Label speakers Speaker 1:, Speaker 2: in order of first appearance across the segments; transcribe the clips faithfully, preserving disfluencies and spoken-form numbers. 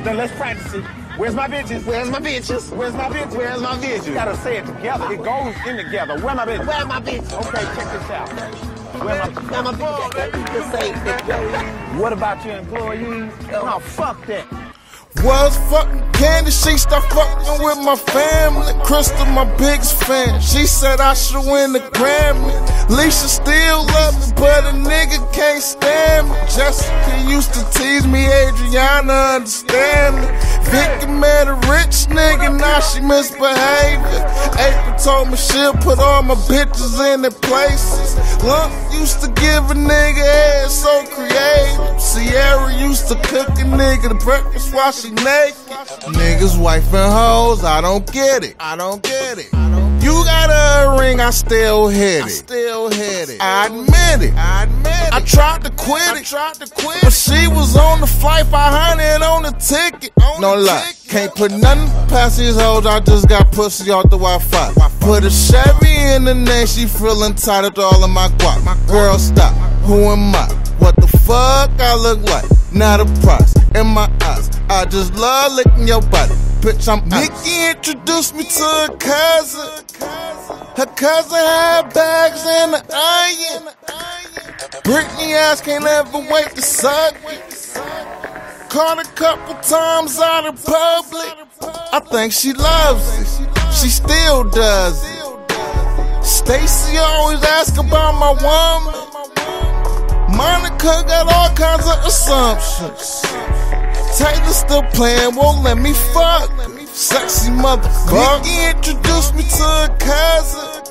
Speaker 1: Then let's practice it. Where's my bitches?
Speaker 2: Where's my bitches?
Speaker 1: Where's my bitches?
Speaker 2: Where's my bitches?
Speaker 1: You gotta say it together. It goes in together. Where my bitches?
Speaker 2: Where my bitches?
Speaker 1: Okay, check this out. Where my
Speaker 2: Where my bitches? Just say it.
Speaker 1: What about your employees? No, fuck that.
Speaker 3: Was fucking candy, she start fucking with my family. Crystal, my biggest fan, she said I should win the Grammy. Leisha still love me, but a nigga can't stand me. Jessica used to tease me, Adriana understand me. Vicky met a rich nigga, now she misbehaving. April told me she'll put all my bitches in their places. Lump used to give a nigga head so creative. Sierra used to cook a nigga the breakfast while she naked. Niggas wife and hoes, I don't get it. I don't get it. You got a ring, I still hit it. I still hit it. I admit it. I admit it. I tried to quit it. I tried to quit it. But she was on the flight, five hundred on the ticket. On no the lie, ticket. Can't put nothing past these hoes. I just got pussy off the Wi-Fi. Put a Chevy in the name, she feel entitled to all of my guap. My girl, stop. Who am I? What the fuck I look like? Not a prize in my eyes. I just love licking your body. Bitch, I'm Nikki introduced me to her cousin. Her cousin had bags and an iron. Britney ass can't ever wait to suck it. Caught a couple times out in public. I think she loves it. She still does it. Stacy always ask about my woman. Monica got all kinds of assumptions. Taylor still playing, won't let me fuck. Sexy motherfucker. Nikki introduced me to her cousin.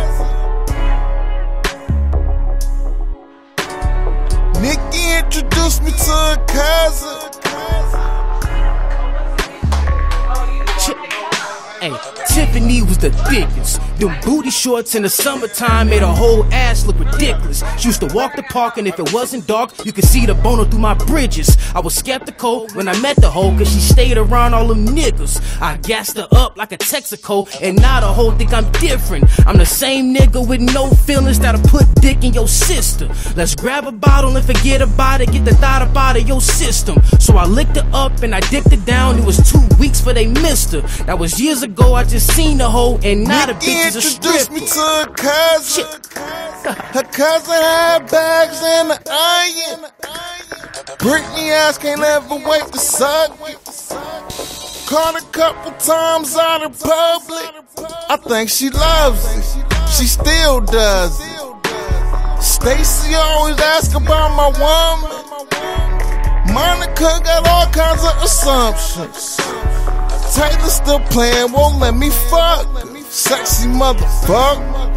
Speaker 3: Nikki introduced me to her cousin.
Speaker 4: Hey, Tiffany was the thickest. Them booty shorts in the summertime made her whole ass look ridiculous. She used to walk the park, and if it wasn't dark, you could see the boner through my bridges. I was skeptical when I met the hoe, cause she stayed around all them niggas. I gassed her up like a Texaco, and now the hoe think I'm different. I'm the same nigga with no feelings that'll put dick in your sister. Let's grab a bottle and forget about it, get the thought up out of your system. So I licked her up and I dipped her down. It was two weeks for they missed her. That was years ago, I just seen the hoe, and now the bitch is a stripper.
Speaker 3: Introduced me to her cousin. Her cousin had bags and an iron. Britney ass can't ever wait to suck it. Caught a couple times out in public. I think she loves it. She still does it. Stacy always ask about my woman. Monica got all kinds of assumptions. Taylor still playing, won't let me fuck. Sexy motherfucker.